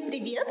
Привет.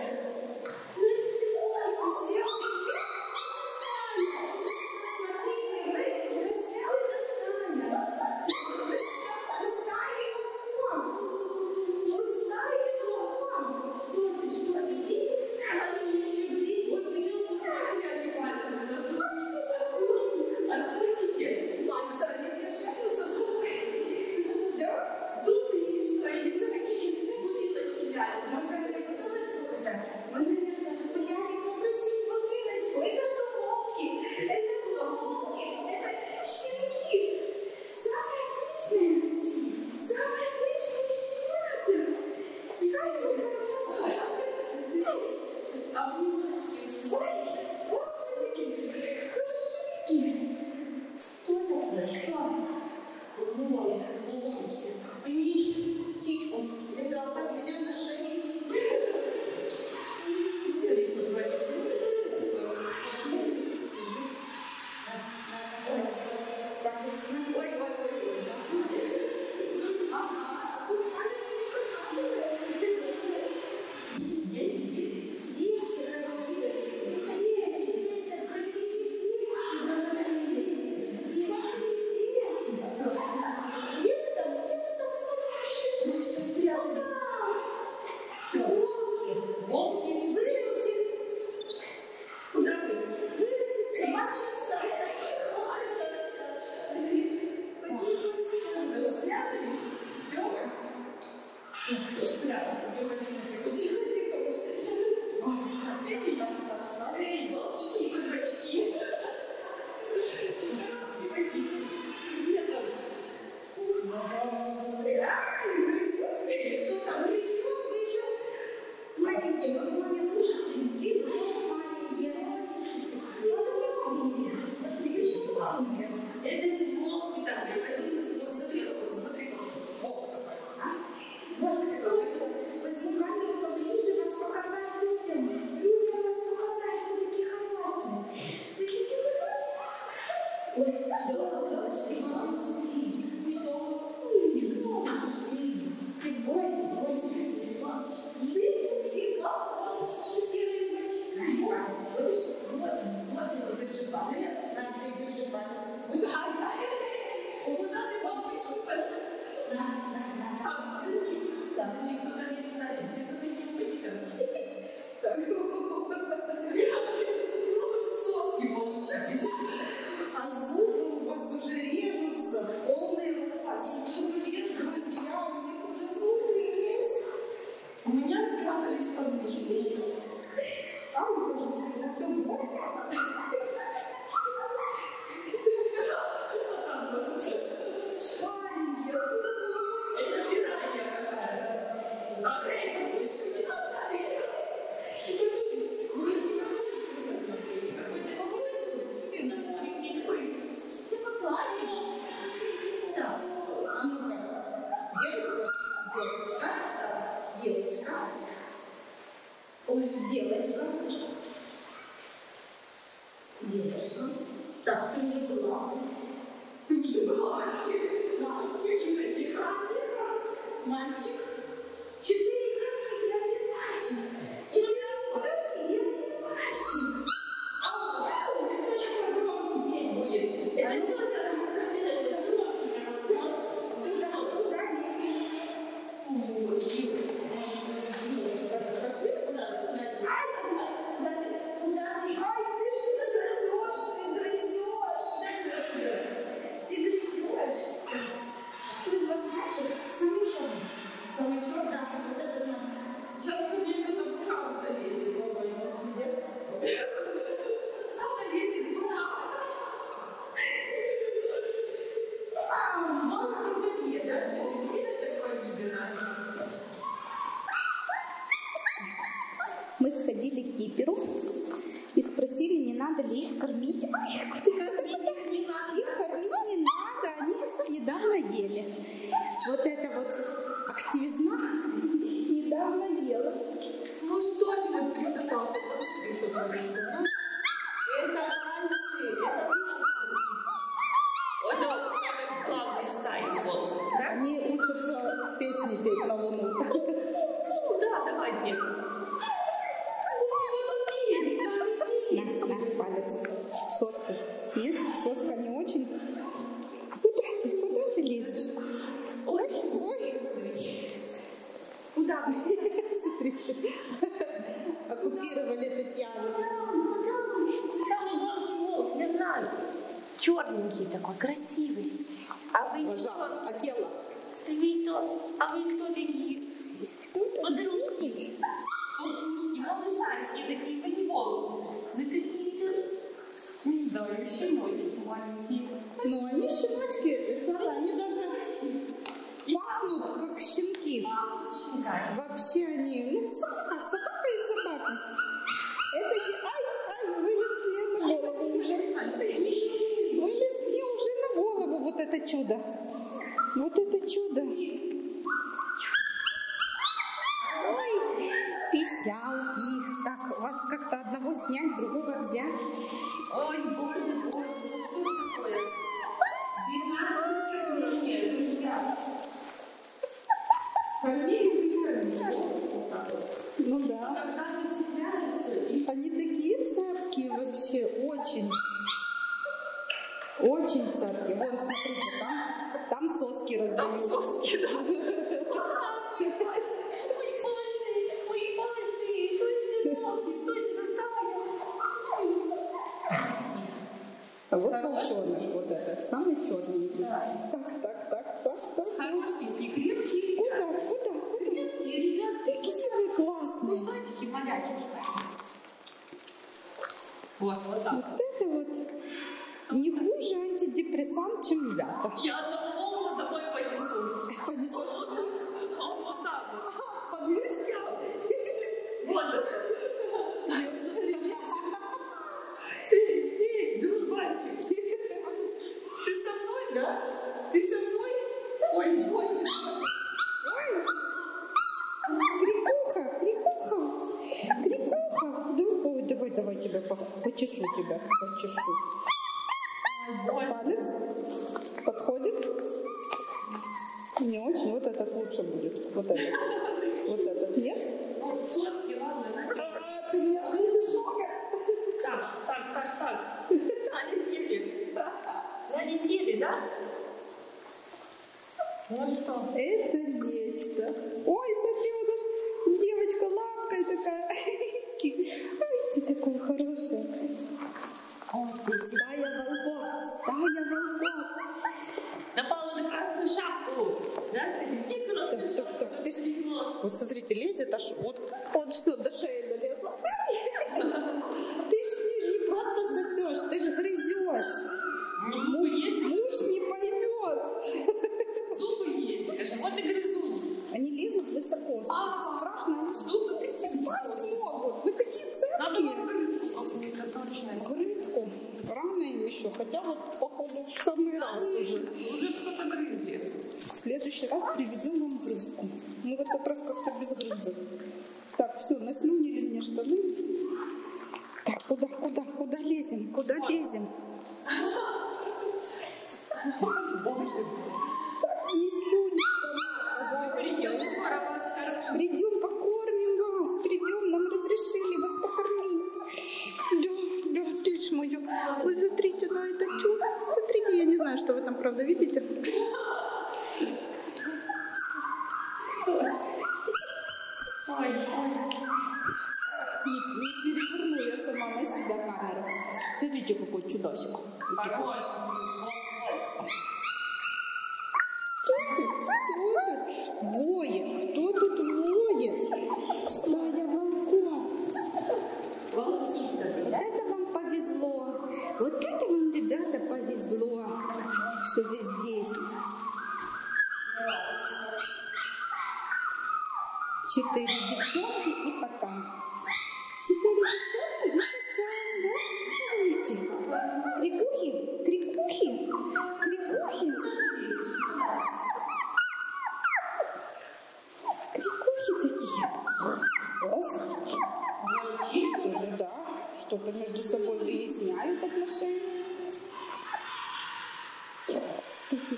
Мы сходили к киперу и спросили, не надо ли их кормить. Их кормить не надо, они недавно ели. Вот это вот активизна недавно ела. Ну что ты нам присосал? Это пальцы, это пищевки. Это самый главный в стае волк, да? Они учатся песни петь на луну. Ну да, давайте. Куда вы? Смотрите, оккупировали Татьяну. Самый главный волк, я знаю. Черненький такой, красивый. А вы Жал, кто? Акела. Вы что? А вы кто такие? Подружки. Подружки, малышарики такие, вы не волки. Вы какие-то... Да, щеночки маленькие. Ну, они щеночки, правда, они даже пахнут, как щенки. Щенками. Вообще они, ну, собака и собака. Это не... Ай, вылез мне на голову уже. Вылез мне уже на голову вот это чудо. Вот это чудо. Ой, пищалки. Так, вас как-то одного снять, другого взять. Ой, боже, боже, что такое? 12 лет, друзья. Ну да. Когда они цепляются и... Они такие цепкие вообще, очень. Очень цепкие. Вон, смотрите, там соски Там раздают. соски, да? Мои пальцы, кто это заставил? А вот волчонок, вот этот, самый черненький. Так. Хорошенький, крепкий. Куда? Крепкие ребятки. Такие вы классные. Кусачки, малячки такие. Вот так. Вот это вот не хуже антидепрессант, чем мята. Я одного волка домой понесу. Понесу. Вот так вот. Подмышки. Вот. Эй, дружбанчик. Ты со мной, да? Ты со мной? Ой, боже. Крикуха. Ой, давай тебя почешу тебя. Палец подходит. Не очень. Вот этот лучше будет. Вот этот. Нет? Вот соски, ладно. Ты меня лезешь ноготь. Так. Налетели, да? Ну что? Это нечто. Ой, смотри, вот даже девочка лапкой такая. Ай, ты такой хороший. Стая волков. Напала на красную шапку. Да, скажи, где красную шапку? Так. Ты ж... Вот смотрите, лезет аж вот все, до шеи долезла. Ты ж не просто сосешь, ты ж грызешь. Зубы есть? Муж не поймет. Зубы есть. Скажи, вот и грызу. Они лезут высоко. Страшно, они Зубы такие. упасть могут. Вы такие Надо цепкие. вам грызку какую-то точно. Грызку. Рано им еще, хотя вот, походу, в самый раз уже. Уже что-то грызли. В следующий раз приведем вам грызку. Мы в этот раз как-то без грызок. Так, все, наслюнили мне штаны. Так, куда лезем? Куда лезем? Боже. Так, не слюни, пожалуйста. Придем скоро вас кормить. Придем, покормим вас. Придем, нам разрешили вас покормить. Да, ты ж моя. Вы смотрите на это чудо. Смотрите, я не знаю, что вы там, правда, видите. Ой. Не переверну я сама на себя камеру. Смотрите, какой чудосик. Хороший. Воет. Кто тут воет? Стая волков. Волчица, Вот да? это вам повезло. Вот это вам, ребята, повезло, что вы здесь. 4 девчонки и пацан. 4 девчонки и пацан, да? Видите? Крикухи. Крикухи такие. Раз. Уже, да, что-то между собой выясняют отношения. Господи.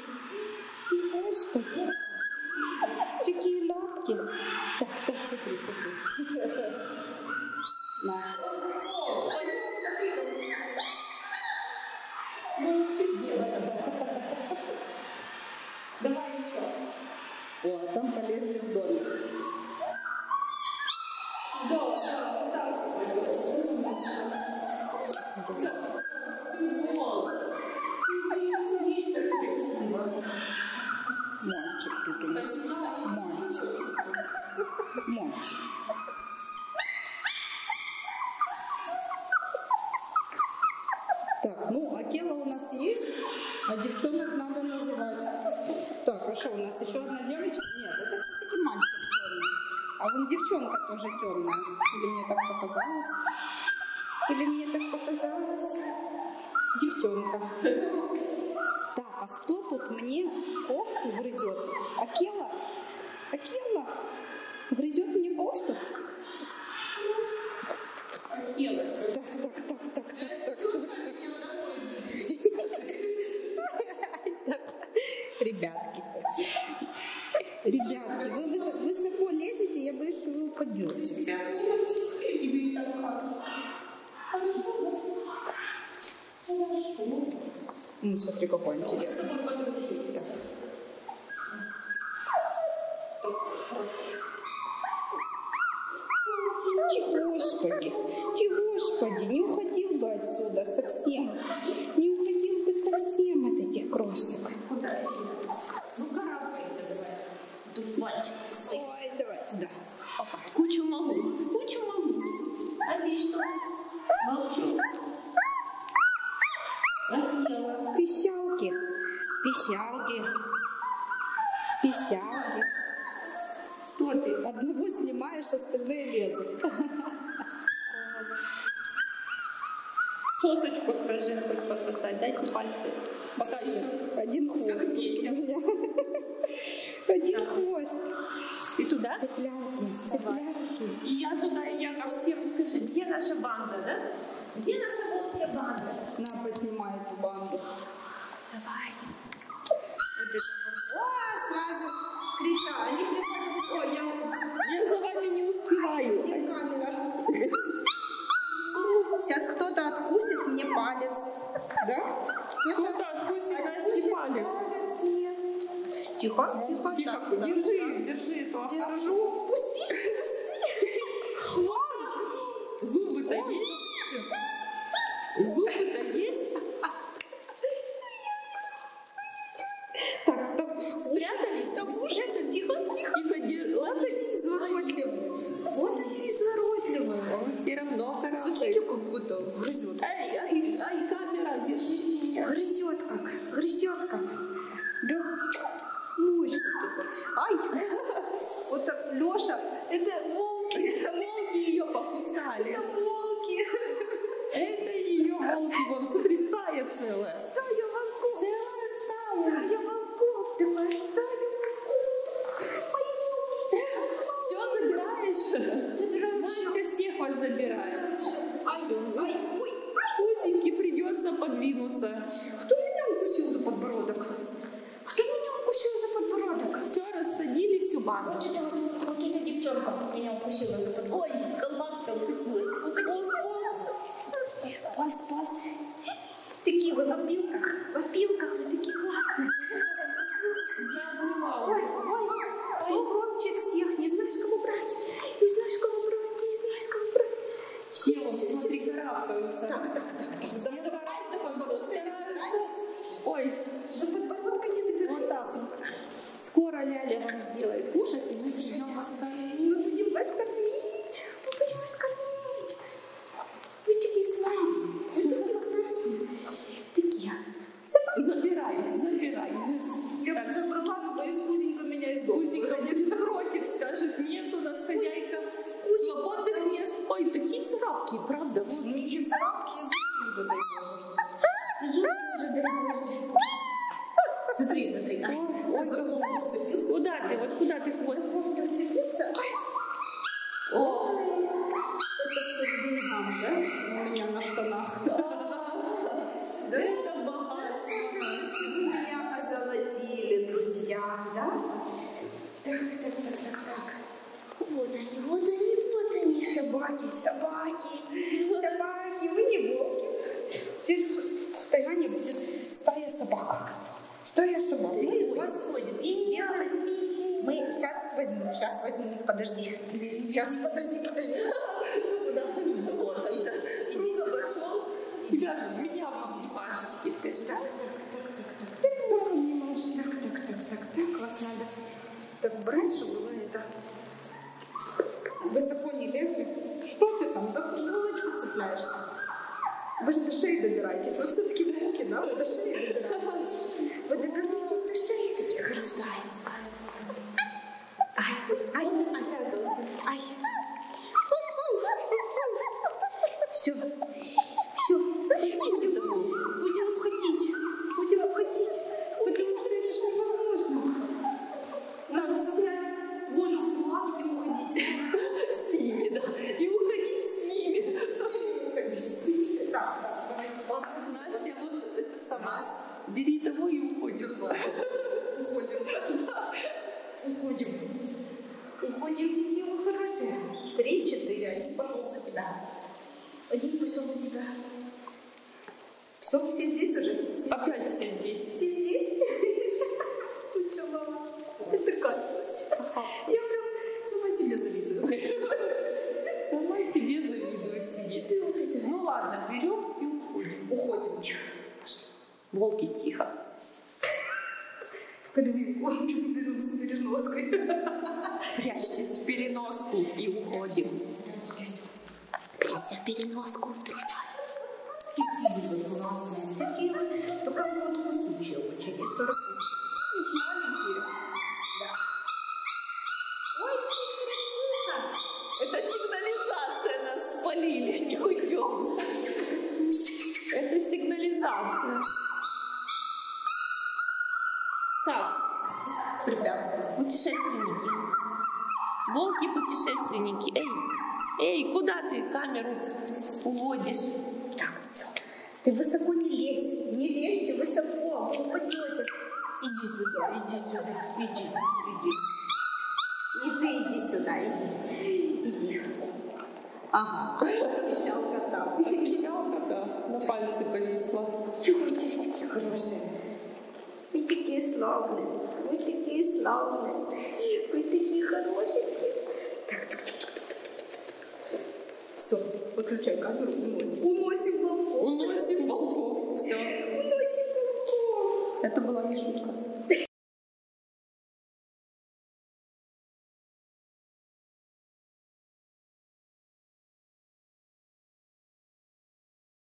Какие лапки. Так, смотри. На. Давай еще. О, а там полезли в домик. Монти. Так, ну, Акела у нас есть, а девчонок надо называть. Так, а что, у нас еще одна девочка? Нет, это все-таки мальчик темный. А вон девчонка тоже темная. Или мне так показалось? Или мне так показалось? Девчонка. Так, а кто тут мне кофту грызет? Акела? Акела? Грызет мне кофту? Акела. Ребятки, вы высоко лезете, я боюсь, что вы упадете. Тебе и так хорошо. Ну, смотри, какой интересный. Так. Господи, не уходил бы отсюда совсем. Не уходил бы совсем от этих крошек. Куда идти? Ну, карабкайся давай. Дуванчик свой. Ой, давай туда. Опа. Кучу могу. А ты что? Молчу. Акела. Пищалки. Что ты? Одного снимаешь, остальные лезут. Сосочку скажи, хоть подсосать. Дайте пальцы. Пока еще. Один хвост у меня. Один хвост. Ты туда? Цыплятки. И я туда, и я ко всем. Скажи, где наша банда, да? Где наша волчья банда? На, поснимай эту банду. Давай. Вот это. О, сразу кричат. Они приходят. Ой, я за вами не успеваю. Где камера? Сейчас кто-то откусит мне палец. Да? Кто-то откусит Насте палец. Тихо. Тихо, держи эту охоржу. Пусти. Зубы-то есть? Зубы-то есть? Так, Спрятались? Тихо. Ладно, не Изворотливый. Вот они изворотливые. Он все равно Смотрите, карабкается. как будто грызет. Ай, камера, держите меня. Грызет как. Да. Ножку такой. Ай. Вот так, Леша, это волки. Это волки ее покусали. Это волки. Это ее волки, вон, смотри, стая целая. Стая волков. Целая стая. Давай, стая волков. Все забираешь? Настя всех вас забирает. Ой. Узеньке придется подвинуться. Кто меня укусил за подбородок? Все, рассадили всю банду. Вот эта девчонка меня укусила за подбородок. Ой, колбаска укатилась. Полз. Такие вы в опилках, вы такие классные. Я обнимала. Ой, кто громче всех? Не знаешь, кого брать. Все, вот, смотри, карабкаются. Так. Все карабкаются, стараются. Ой, До подбородка не добирайтесь. вот так. Скоро Ляля вам сделает кушать, и мы ждем вас кормить. Мы будем вас кормить. Вы такие славные. Вы такие классные. Такие. Забирай. Я бы забрала, но боюсь, Кузенька меня из дома. Узенька будет против, скажет, нет, у нас хозяйка свободных мест. Ой, такие царапки, правда? Вот. У них еще царапки и зубки уже, дай Боже. Смотри. Ой, за кофту вцепился. Куда ты хвост? Кофту вцепился. О, Это все к деньгам, да? У меня на штанах. это богатство. Меня озолотили, друзья, да? Так. Вот они. Собаки. Вы не волки. Теперь в Тайване будет стая собак. Мы из вас сделаем. Мы сейчас возьму их, подожди. Подожди. Куда ты иди сюда. Пошел. Тебя меня обнимашечки, скажи. Так, вас надо так брать, чтобы было это. Высоко не лезли. Что ты там за кусочку цепляешься? Вы же до шеи добираетесь. Вы все-таки волки, да? Вы до шеи добираетесь. Вы добираетесь до шеи таких красавиц. Ай, ты спрятался. Ай. Все. Все. Будем уходить. Будем уходить. Потому что это же невозможно. Надо взять волю в кулак и уходить. С ними, да. И уходить с ними. Да, давай. Настя, вот это сама. Бери того и уходим. Уходим. Уходим. Уходим, какие вы хорошие. 3, 4. Один пошел за тебя. Один пошел за тебя. Все здесь уже? Все Опять все здесь. Все здесь? Ну что, мама, ты прикольная. Я прям сама себе завидую. Сама себе завидует себе. Ну ладно, берем и уходим. Уходим. Пошли. Волки, тихо. В корзинку берем с переноской. Прячьтесь в переноску и уходим. Прячься в переноску. Такие вот классные. Такие вот. Только вот кусучие очень. 40. Маленькие. Да. Ой, Это сигнализация, нас спалили, не уйдем. Это сигнализация. Так, препятствия. путешественники. Волки-путешественники. Эй, куда ты камеру уводишь? Так, все. Ты высоко не лезь. Не лезьте высоко. Вы упадете. Иди сюда. Иди. Не ты иди сюда, иди. Ага. Пищалка там. Пищалка, да, на пальце повисла. Чего ты такие хорошие? Вы такие славные. Вы такие хорошие. Так. Все, выключай камеру. Уносим волков. Уносим волков. Все. Уносим волков. Это была не шутка.